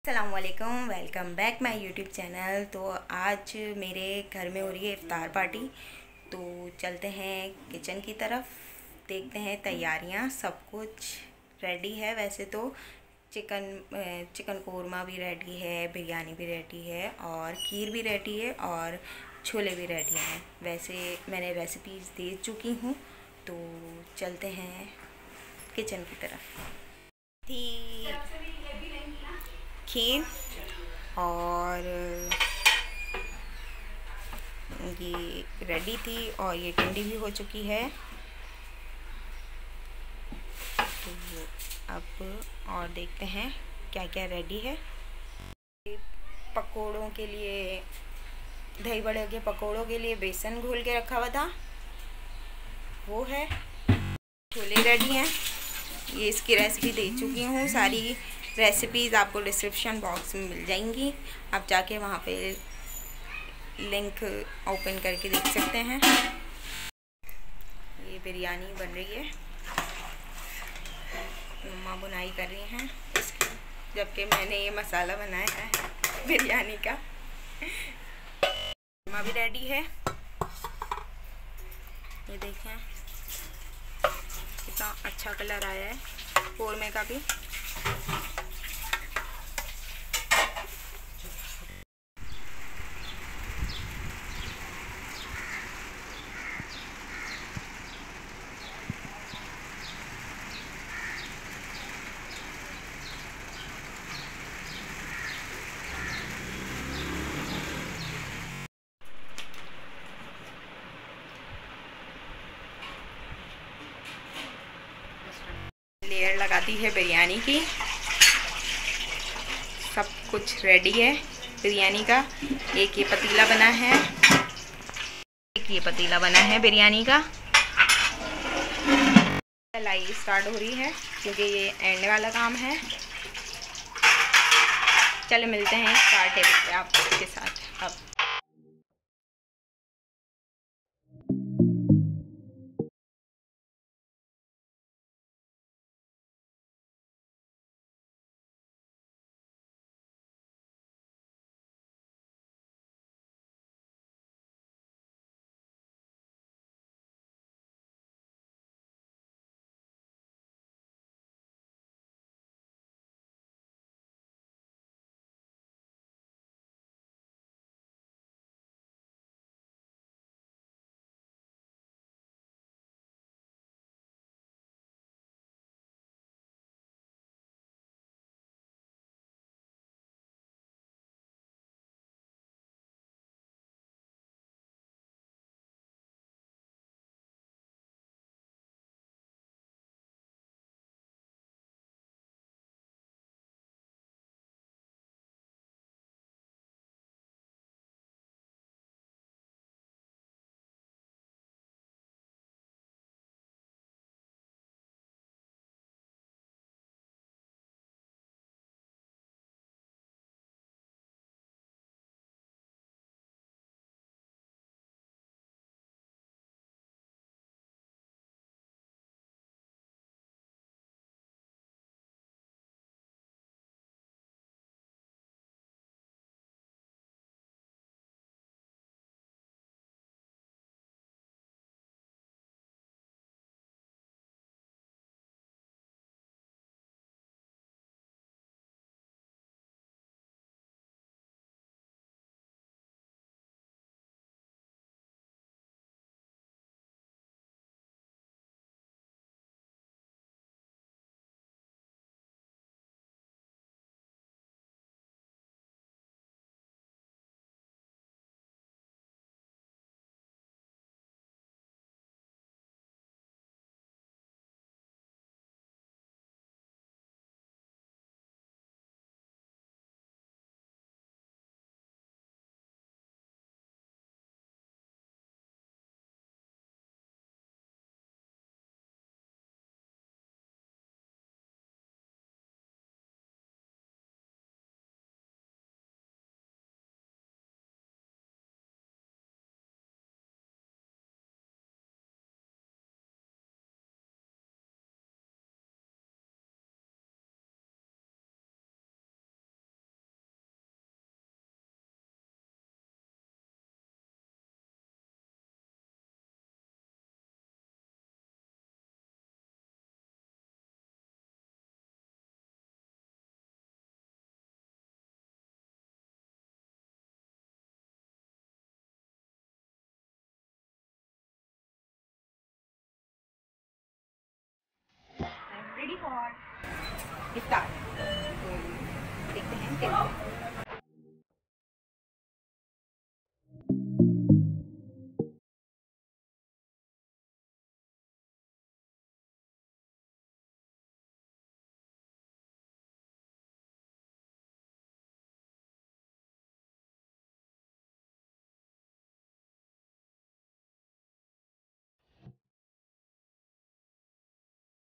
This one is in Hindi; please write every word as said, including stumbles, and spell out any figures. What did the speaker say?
अस्सलामुअलैकुम, welcome back my YouTube channel. तो आज मेरे घर में हो रही है इफ्तार पार्टी। तो चलते हैं किचन की तरफ, देखते हैं तैयारियां। सब कुछ रेडी है वैसे तो। चिकन चिकन कोरमा भी रेडी है, बिरयानी भी रेडी है और खीर भी रेडी है और छोले भी रेडी हैं। वैसे मैंने रेसिपीज़ दे चुकी हूँ। तो चलते हैं किचन की तरफ। थी खीर और ये रेडी थी और ये ठंडी भी हो चुकी है। तो अब और देखते हैं क्या क्या रेडी है। पकोड़ों के लिए, दही बड़े के पकोड़ों के लिए बेसन घोल के रखा हुआ था, वो है। छोले रेडी हैं। ये इसकी रेसिपी दे चुकी हूँ। सारी रेसिपीज़ आपको डिस्क्रिप्शन बॉक्स में मिल जाएंगी, आप जाके वहाँ पे लिंक ओपन करके देख सकते हैं। ये बिरयानी बन रही है, मम्मा बुनाई कर रही हैं इसकी, जबकि मैंने ये मसाला बनाया है बिरयानी का। मम्मा भी रेडी है। ये देखें कितना अच्छा कलर आया है कोरमे का भी। लेयर लगाती है बिरयानी की। सब कुछ रेडी है बिरयानी का। एक ये पतीला बना है, एक ये पतीला बना है बिरयानी का। लाई स्टार्ट हो रही है क्योंकि ये एंड वाला काम है। चलो मिलते हैं स्टार टेबल पे आपके साथ अब। इफ्तार। तो देखते हैं कैसे